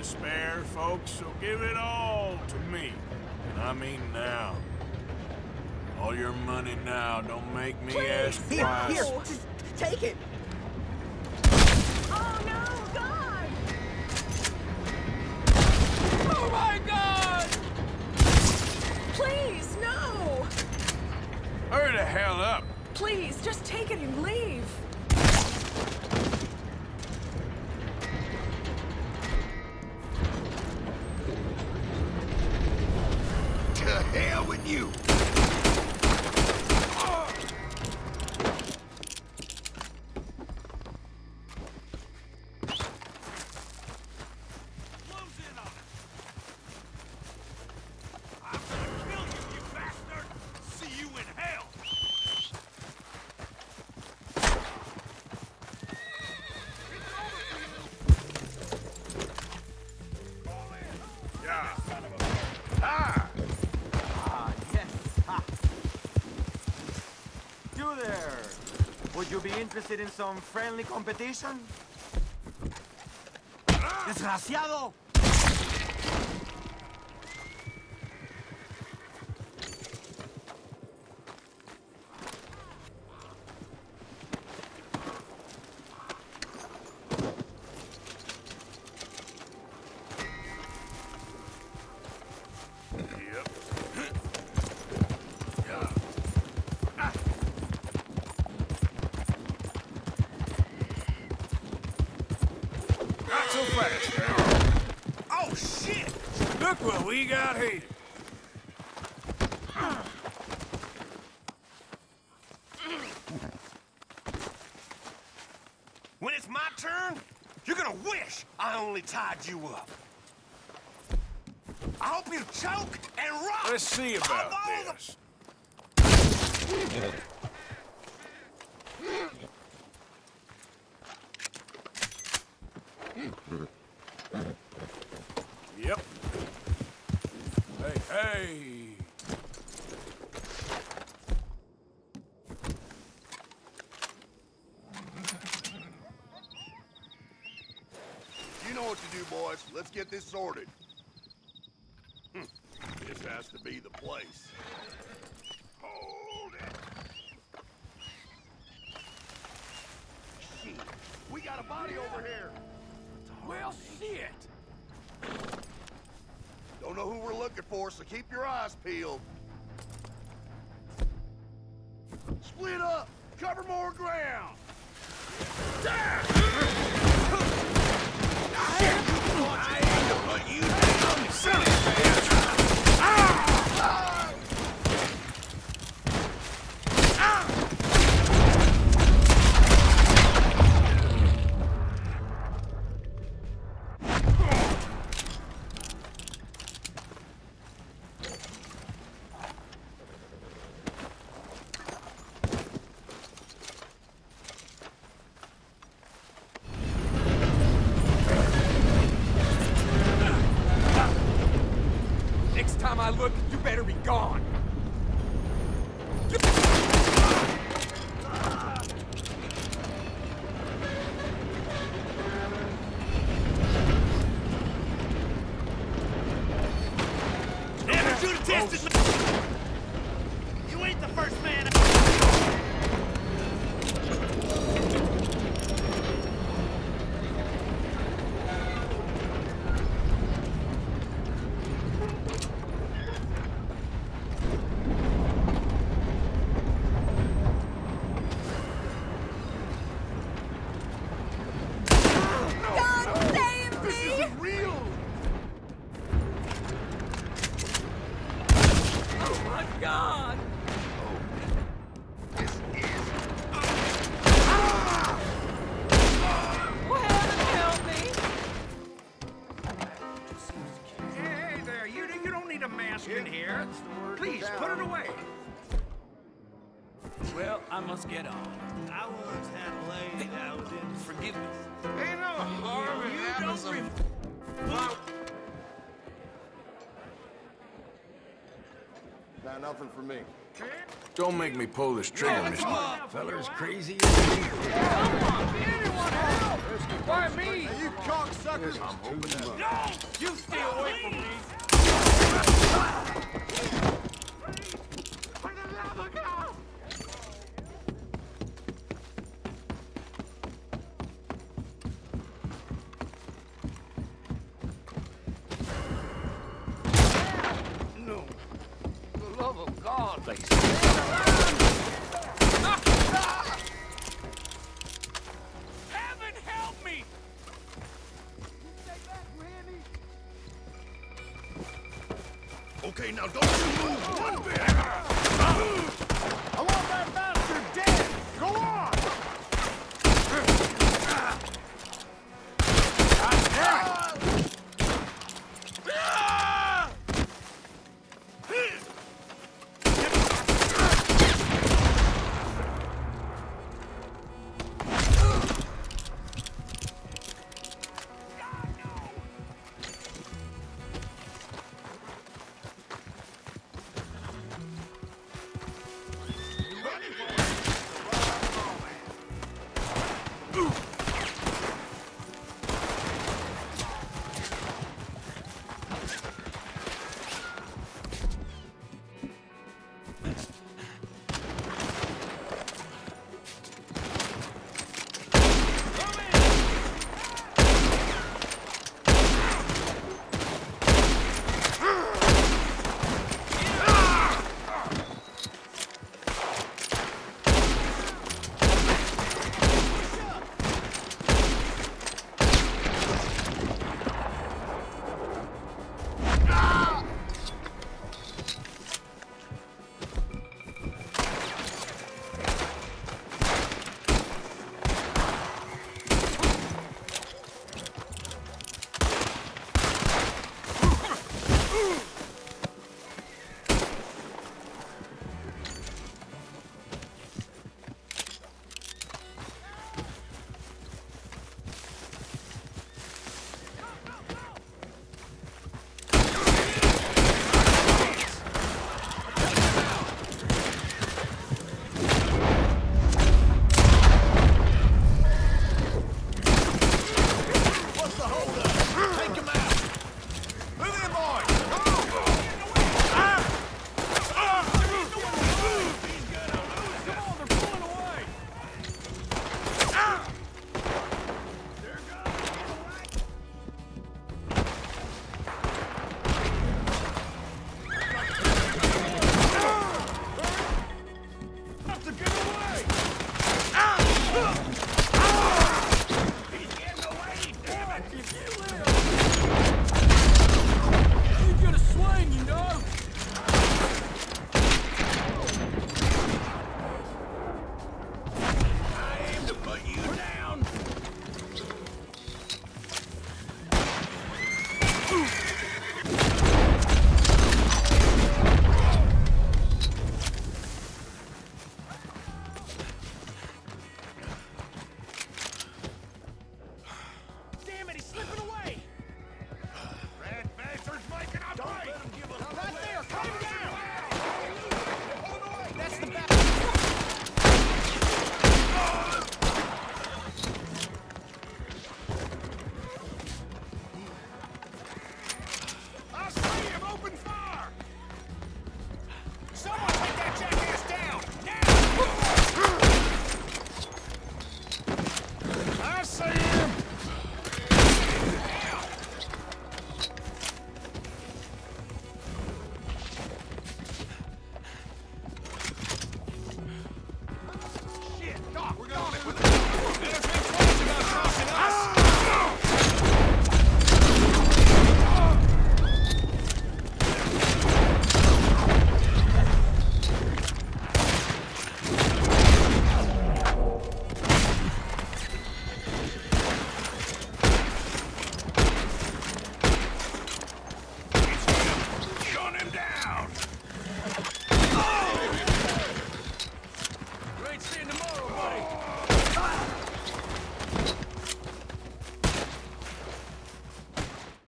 to spare, folks, so give it all to me. And I mean now. All your money now. Don't make me ask twice. Here, just take it. Oh no, God! Oh my God! Please, no! Hurry the hell up. Please, just take it and leave. To hell with you! Would you be interested in some friendly competition? ¡Desgraciado! So fast. Oh, shit! Look what we got here. When it's my turn, you're gonna wish I only tied you up. I hope you choke and rot. Let's see about this. Yep. Hey, hey. You know what to do, boys. Let's get this sorted. This has to be the place. Hold it. Shit. We got a body over here. Well, shit! Don't know who we're looking for, so keep your eyes peeled. Split up! Cover more ground! Next time I look, you better be gone. Never should have tested me! You ain't the first man. God! Well, heaven help me! Hey there, you don't need a mask in here. Please, put it away. Well, I must get on. I once had a lady that was in Forgiveness. Ain't no harm in having some... Nah, nothing for me. Don't make me pull this trigger, mister. Feller's crazy. Anyone help! Why me? Hey, you cocksuckers! No! You stay away from me! For the love of God! No. For the love of God, please.